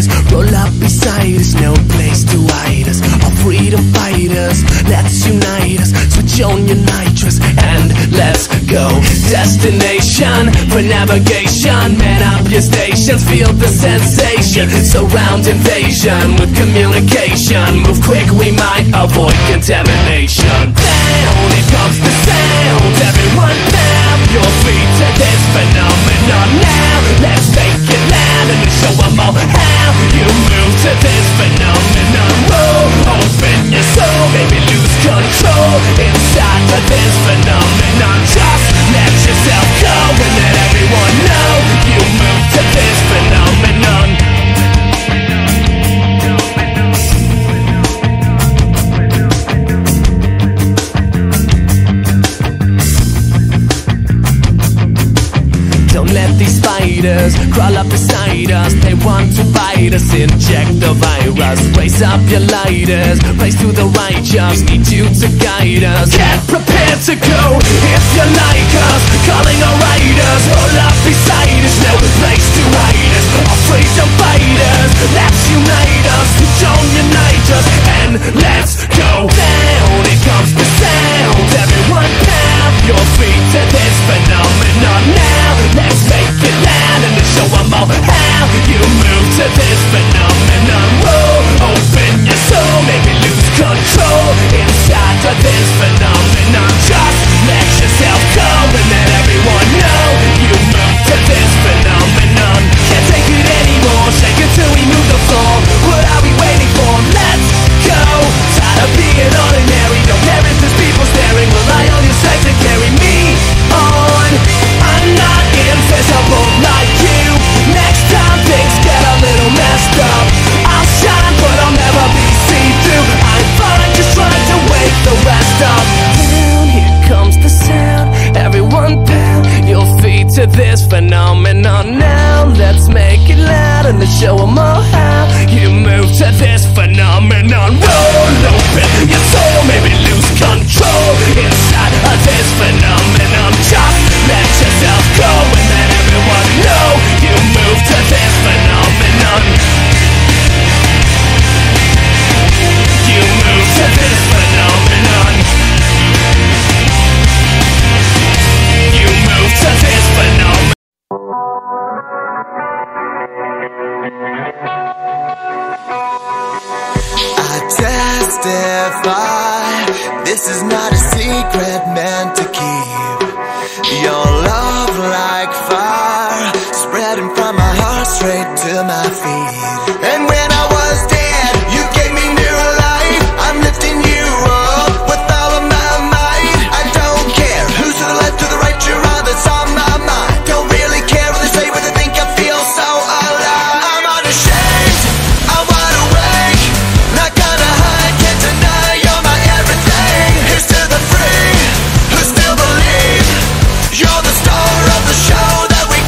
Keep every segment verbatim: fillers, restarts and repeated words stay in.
us. Roll up beside us, no place to hide us. All freedom fighters, let's unite us. Switch on your nitrous and let's go. Destination for navigation. Man up your stations, feel the sensation. Surround invasion with communication. Move quick, we might avoid contamination. Down, it comes the sound. Everyone down, your feet to this phenomenon now. Let's make it loud and show them all how you move to this phenomenon. Roll, open your soul, maybe lose control inside of this phenomenon. Just let yourself go and let everyone know you move to this phenomenon. Don't let these spiders crawl up beside us. They want to bite us, inject the virus. Raise up your lighters, race to the righteous. Need you to guide us. Get prepared to go if you like us. Calling our riders, roll up beside us. No place to hide us. Our freedom fighters, let's unite us. Don't unite us and let's go down. It comes the sound. Everyone pound your feet to this phenomenon now. Let's make it loud and show them all how you move to this phenomenon. Roll, open your soul, maybe lose control inside of this phenomenon. Just let yourself go and let everyone know you move to this phenomenon. Can't take it anymore, shake it till we move the floor. What are we waiting for? Let's go. Tired of being ordinary, don't care if there's people staring. Rely on your strength to carry me on. I'm not invisible like you. Next time things get a little messed up, I'll shine but I'll never be see-through. I'm fine just trying to wake the rest up. Down, here comes the sound. Everyone pound your feet to this phenomenon now. Let's make it loud and let's show them all how you move to this phenomenon. Roll open your soul, maybe lose control inside of this phenomenon. Just let yourself go and let everyone know you move to this phenomenon. You move to this phenomenon. You move to this phenomenon. I testify, this is not a secret meant to keep. Your love like fire, spreading from my heart straight to my feet. And when I was dead, you gave me new life. I'm lifting you up with all of my might. I don't care who's to the left, to the right, you're all that's on my mind. Don't really care what they say, what they think, I feel so alive. I'm unashamed, I'm wide awake, not gonna hide, can't deny, you're my everything. Here's to the free, who still believe. You're the star of the show that we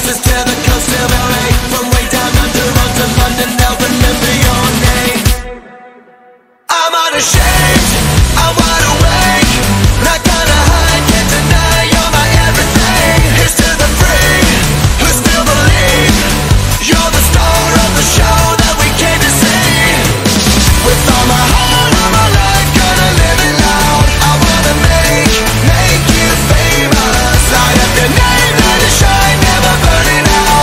places to the coast of L A. From way down under road to London, they'll remember your name. I'm unashamed, I'm wide awake, not gonna hide, can't deny you're my everything. Here's to the free, who still believe you're the star of the show that we came to see. With all my heart, all my life, gonna live it loud. I wanna make, make you famous. Light up your name, let it shine, never burn it out.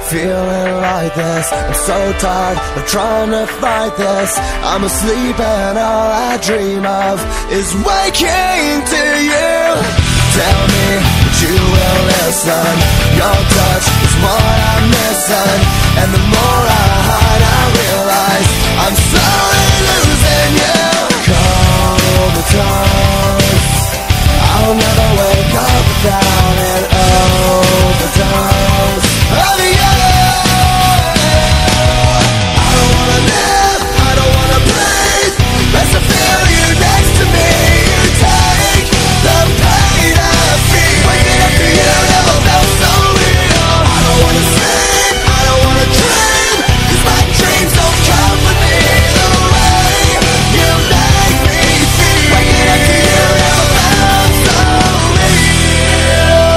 feeling like this. I'm so tired of trying to fight this. I'm asleep and all I dream of is waking to you. Tell me that you will listen. Your touch is what I'm missing, and the more I hide, I realize I'm slowly losing you. Comatose, I'll never wake up without an overdose of you. I don't wanna live, I don't wanna breathe, unless I feel you next to me. You take the pain I feel. Waking up to you never felt so real. I don't wanna sleep, I don't wanna dream, 'cause my dreams don't come with me. The way you make me feel. Waking up to you never felt so real.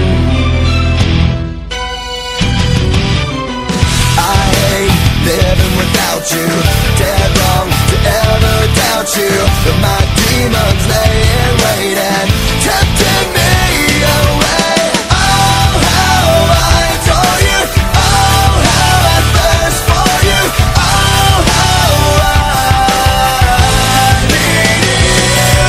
I hate living without you. Dead wrong to ever doubt you. But my demons lay in wait and tempting me away. Oh, how I adore you. Oh, how I thirst for you. Oh, how I need you.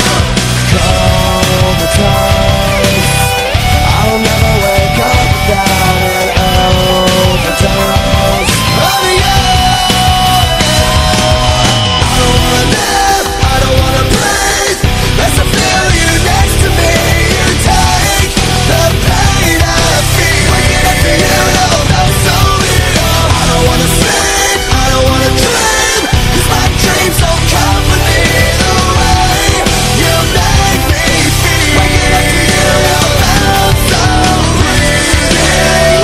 Comatose, I'll never wake up without an overdose of you. I don't wanna live, I don't wanna breathe, unless I feel you next to me. You take the pain I feel. Waking up to you never felt so real. I don't wanna sleep, I don't wanna dream, 'cause my dreams don't come with me. The way you make me feel. Waking up to you never felt so real.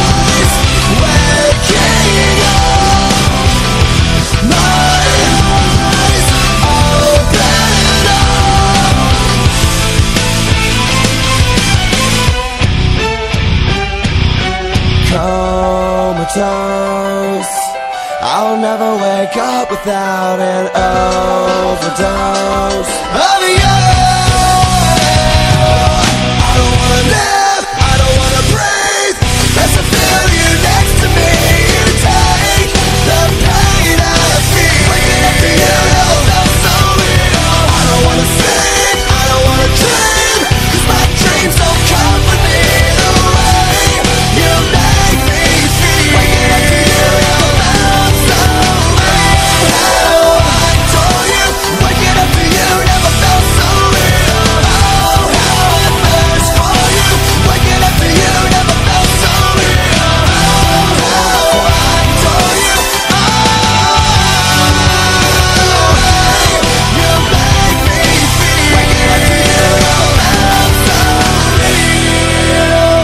Waking up, my eyes open up. Comatose, I'll never wake up without an overdose of you. I don't wanna live, I don't wanna breathe, unless I feel you next to me. You take the pain I feel. Waking up to you never felt so real. I don't wanna sleep, I don't wanna dream, 'cause my dreams don't come with me. The way you make me feel. Waking up to you never felt so real. How I adore you. Waking up to you never felt so real. Oh, how I thirst for you. Waking up to you never felt so real. Oh, how I adore you. Oh, you make me feel. Waking up to you never felt so real.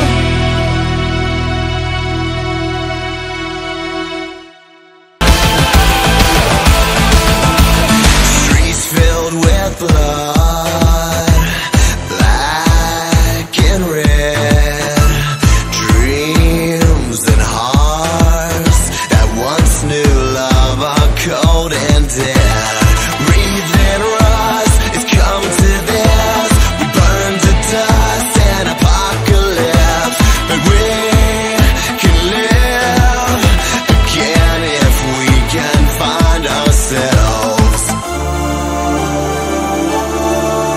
Streets filled with blood, black and red. Dreams and hearts that once knew love are cold and dead. Breathing rust, it's come to this. We burn to dust in apocalypse, but we can live again if we can find ourselves.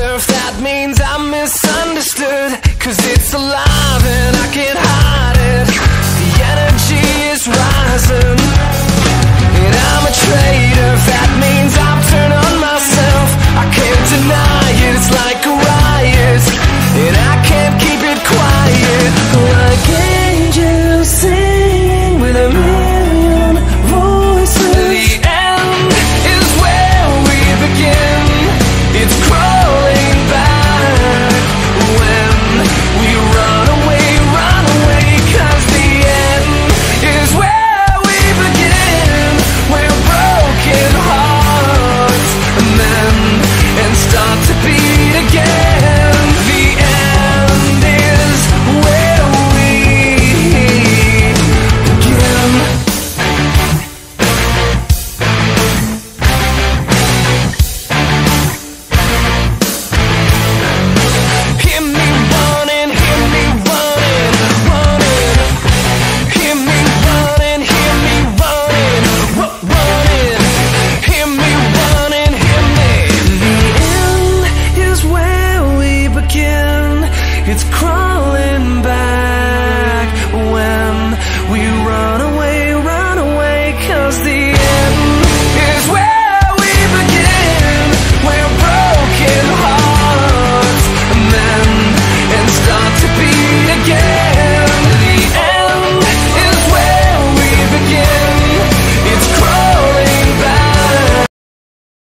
wonder if that means I'm misunderstood. Cause it's alive